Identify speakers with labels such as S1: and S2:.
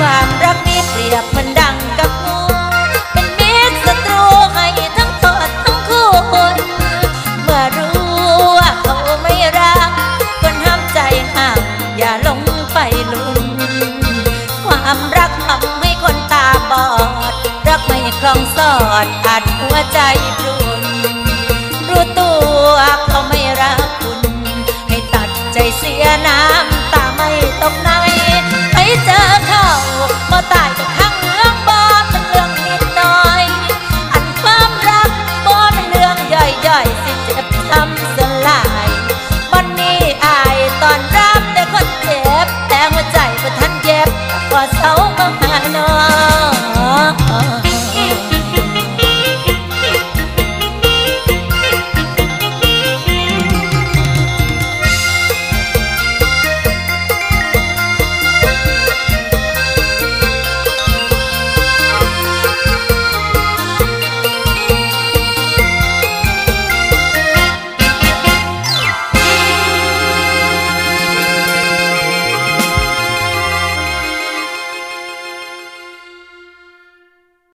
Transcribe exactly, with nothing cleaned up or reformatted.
S1: ความรักนี้เปรียบมันดังกับงูเป็นมิตรศัตรูให้ทั้งโทษทั้งคุณเมื่อรู้ว่าเขาไม่รักควรห้ามใจห่างอย่าหลงไปลุ่มความรักทำให้คนตาบอดรักไม่คล่องสอดอาจหัวใจพรุนรู้ตัวเขาไม่รักคุณให้ตัดใจเสียน้ำตาไม่ตกในให้เจอเขาบ่ตายกับข้างเรื่องบ่เป็นเรื่องนิดหน่อยอันความรักบ่เป็นเรื่องย่อยๆสิเจ็บช้ำสลายวันนี้อายตอนรับแต่คนเจ็บแต่หัวใจบ่ทันเย็บกว่าเสามา